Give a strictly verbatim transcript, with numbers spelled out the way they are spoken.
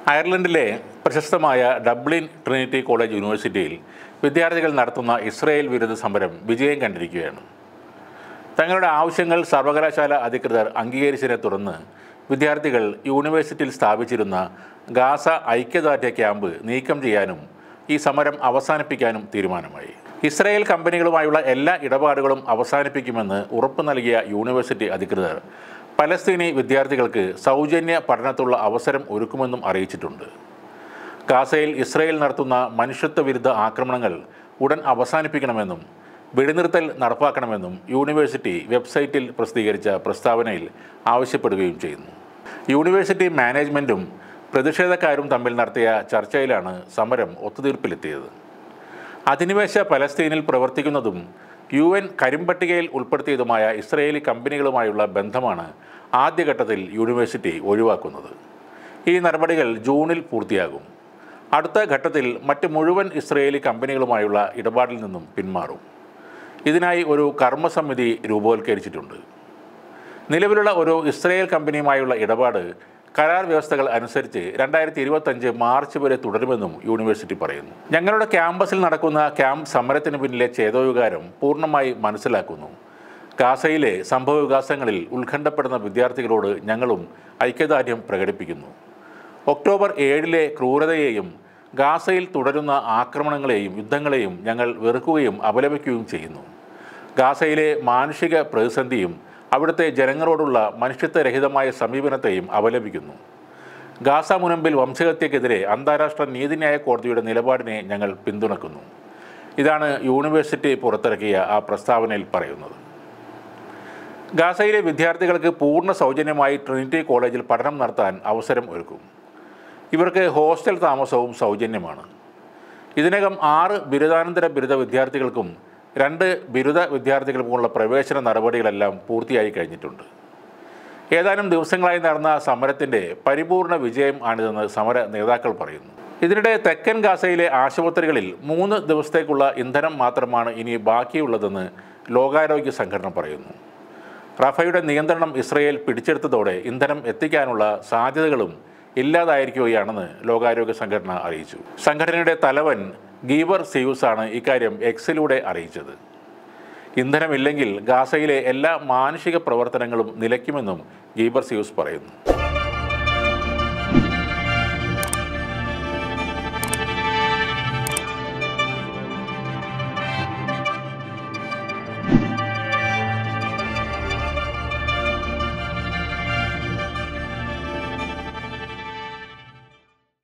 അയർലൻഡിലെ പ്രശസ്തമായ Dublin Trinity college യൂണിവേഴ്സിറ്റിയിൽ വിദ്യാർത്ഥികൾ നടത്തുന്ന ഇസ്രായേൽ വിരുദ്ധ സമരം വിജയം കണ്ടിരിക്കുകയാണ്. തങ്ങളുടെ ആവശ്യങ്ങൾ സർവകലാശാല അധികൃതർ അംഗീകരിച്ചതിനെ തുടർന്ന് വിദ്യാർത്ഥികൾ യൂണിവേഴ്സിറ്റിയിൽ സ്ഥാപിച്ചിരുന്ന ഗാസ ഐക്യദാർഢ്യ ക്യാമ്പ് നീക്കം ചെയ്യാനും ഈ സമരം അവസാനിപ്പിക്കാനും തീരുമാനമായി. ഇസ്രായേൽ കമ്പനികളുമായുള്ള എല്ലാ ഇടപാടുകളും അവസാനിപ്പിക്കുമെന്ന് ഉറപ്പു നൽകിയ യൂണിവേഴ്സിറ്റി അധികൃതർ പലസ്തീനി വിദ്യാർത്ഥികൾക്ക് സൗജന്യ പഠനത്തിനുള്ള അവസരം ഒരുക്കുമെന്നും അറിയിച്ചിട്ടുണ്ട്. ഗാസയിൽ ഇസ്രായേൽ നടത്തുന്ന മനുഷ്യത്വ വിരുദ്ധ ആക്രമണങ്ങൾ ഉടൻ അവസാനിപ്പിക്കണമെന്നും വെടിനിർത്തൽ നടപ്പാക്കണമെന്നും യൂണിവേഴ്സിറ്റി വെബ്സൈറ്റിൽ പ്രസിദ്ധീകരിച്ച പ്രസ്താവനയിൽ ആവശ്യപ്പെടുകയും ചെയ്യുന്നു. യൂണിവേഴ്സിറ്റി മാനേജ്മെൻറ്റും പ്രതിഷേധക്കാരും തമ്മിൽ നടത്തിയ ചർച്ചയിലാണ് സമരം ഒത്തുതീർപ്പിലെത്തിയത്. അധിനിവേശ പലസ്തീനിൽ പ്രവർത്തിക്കുന്നതും യു എൻ കരിമ്പട്ടികയിൽ ഉൾപ്പെടുത്തിയതുമായ ഇസ്രായേലി കമ്പനികളുമായുള്ള ബന്ധമാണ് ആദ്യഘട്ടത്തിൽ യൂണിവേഴ്സിറ്റി ഒഴിവാക്കുന്നത്. ഈ നടപടികൾ ജൂണിൽ പൂർത്തിയാകും. അടുത്ത ഘട്ടത്തിൽ മറ്റ് മുഴുവൻ ഇസ്രായേലി കമ്പനികളുമായുള്ള ഇടപാടിൽ നിന്നും പിന്മാറും. ഇതിനായി ഒരു കർമ്മസമിതി രൂപവത്കരിച്ചിട്ടുണ്ട്. നിലവിലുള്ള ഒരു ഇസ്രായേൽ കമ്പനിയുമായുള്ള ഇടപാട് കരാർ വ്യവസ്ഥകൾ അനുസരിച്ച് രണ്ടായിരത്തി ഇരുപത്തഞ്ച് മാർച്ച് വരെ തുടരുമെന്നും യൂണിവേഴ്സിറ്റി പറയുന്നു. ഞങ്ങളുടെ ക്യാമ്പസിൽ നടക്കുന്ന ക്യാമ്പ് സമരത്തിന് പിന്നിലെ ചേതോവികാരം പൂർണ്ണമായി മനസ്സിലാക്കുന്നു. ഗാസയിലെ സംഭവവികാസങ്ങളിൽ ഉത്കണ്ഠപ്പെടുന്ന വിദ്യാർത്ഥികളോട് ഞങ്ങളും ഐക്യദാർഢ്യം പ്രകടിപ്പിക്കുന്നു. ഒക്ടോബർ ഏഴിലെ ക്രൂരതയെയും ഗാസയിൽ തുടരുന്ന ആക്രമണങ്ങളെയും യുദ്ധങ്ങളെയും ഞങ്ങൾ വെറുക്കുകയും അപലപിക്കുകയും ചെയ്യുന്നു. ഗാസയിലെ മാനുഷിക പ്രതിസന്ധിയും അവിടുത്തെ ജനങ്ങളോടുള്ള മനുഷ്യത്വരഹിതമായ സമീപനത്തെയും അപലപിക്കുന്നു. ഗാസ മുനമ്പിൽ വംശഹത്യക്കെതിരെ അന്താരാഷ്ട്ര നീതിന്യായ കോടതിയുടെ നിലപാടിനെ ഞങ്ങൾ പിന്തുണക്കുന്നു. ഇതാണ് യൂണിവേഴ്സിറ്റി പുറത്തിറക്കിയ ആ പ്രസ്താവനയിൽ പറയുന്നത്. ഗാസയിലെ വിദ്യാർത്ഥികൾക്ക് പൂർണ്ണ സൗജന്യമായി ട്രിനിറ്റി കോളേജിൽ പഠനം നടത്താൻ അവസരം ഒരുക്കും. ഇവർക്ക് ഹോസ്റ്റൽ താമസവും സൗജന്യമാണ്. ഇതിനകം ആറ് ബിരുദാനന്തര ബിരുദ വിദ്യാർത്ഥികൾക്കും രണ്ട് ബിരുദ വിദ്യാർത്ഥികൾക്കുമുള്ള പ്രവേശന നടപടികളെല്ലാം പൂർത്തിയായി കഴിഞ്ഞിട്ടുണ്ട്. ഏതാനും ദിവസങ്ങളായി നടന്ന സമരത്തിൻ്റെ പരിപൂർണ വിജയം ആണിതെന്ന് സമര നേതാക്കൾ പറയുന്നു. ഇതിനിടെ തെക്കൻ ഗാസയിലെ ആശുപത്രികളിൽ മൂന്ന് ദിവസത്തേക്കുള്ള ഇന്ധനം മാത്രമാണ് ഇനി ബാക്കിയുള്ളതെന്ന് ലോകാരോഗ്യ സംഘടന പറയുന്നു. റഫയുടെ നിയന്ത്രണം ഇസ്രായേൽ പിടിച്ചെടുത്തതോടെ ഇന്ധനം എത്തിക്കാനുള്ള സാധ്യതകളും ഇല്ലാതായിരിക്കുകയാണെന്ന് ലോകാരോഗ്യ സംഘടന അറിയിച്ചു. സംഘടനയുടെ തലവൻ ഗീബർ സിയൂസാണ് ഇക്കാര്യം എക്സിലൂടെ അറിയിച്ചത്. ഇന്ധനമില്ലെങ്കിൽ ഗാസയിലെ എല്ലാ മാനുഷിക പ്രവർത്തനങ്ങളും നിലയ്ക്കുമെന്നും ഗീബർ സിയൂസ് പറയുന്നു.